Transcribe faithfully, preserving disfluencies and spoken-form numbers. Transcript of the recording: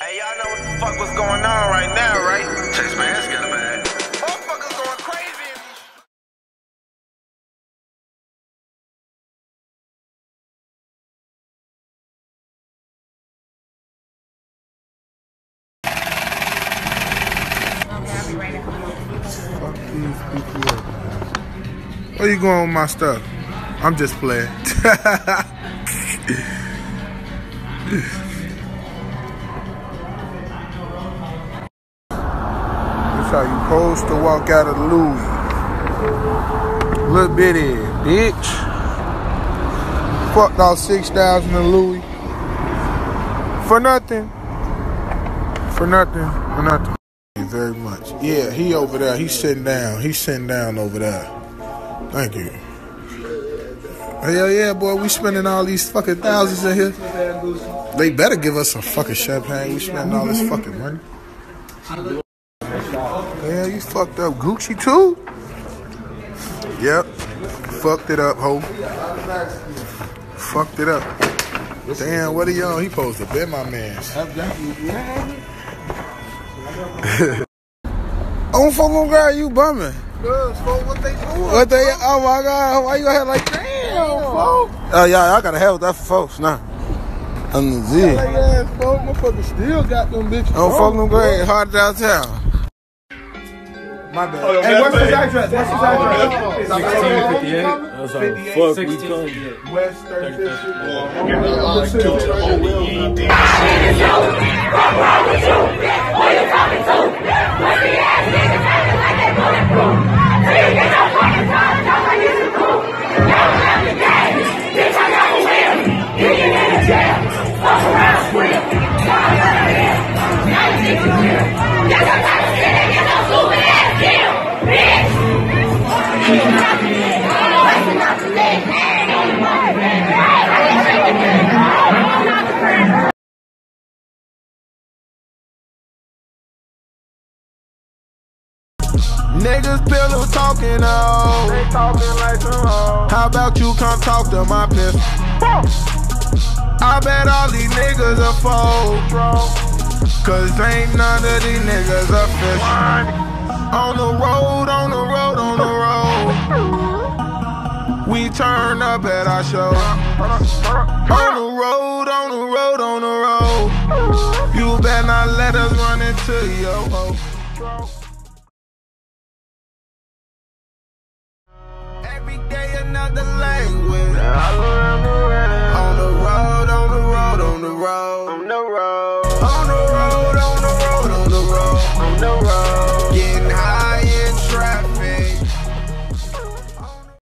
Hey, y'all know what the fuck was going on right now, right? Chase Man's got a bag. Motherfuckers going crazy in these. Okay, I'll be right back. Fuck these people up. Where you going with my stuff? I'm just playing. That's how you supposed to walk out of Louis. Little bitty bitch. Fucked off six thousand in Louis. For nothing. For nothing. For nothing. Thank you very much. Yeah, he over there. He's sitting down. He's sitting down over there. Thank you. Hell yeah, boy. We spending all these fucking thousands in here. They better give us some fucking champagne. We spending all this fucking money. Yeah, you fucked up Gucci too? Yep. Fucked it up, ho. Fucked it up. Damn, what are y'all? He supposed to be my man. Oh, fuck on girl, you bumming. What they doing? What they? Oh my God! Why you got like damn, folks? Oh yeah, I gotta have that for folks now. I'm the Z. Like ass, folks. Motherfucker still got them bitches. Don't fuck them great hard downtown. My bad. Oh, hey, what's his address? What's his address? sixteen fifty-eight. That's how the fuck we come. West thirty-fifth Niggas pillow talking on. They talking like some hoes. How about you come talk to my pistol? I bet all these niggas are fold. Cause ain't none of these niggas official. On the road, on the road, on the road. We turn up at our show. On the road, on the road, on the road. You better not let us run into your hoe. Every day another language. On the road, on the road, on the road, on the road.